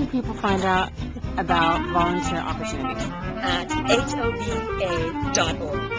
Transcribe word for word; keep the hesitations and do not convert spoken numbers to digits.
can people find out about volunteer opportunities? At H O V A dot org.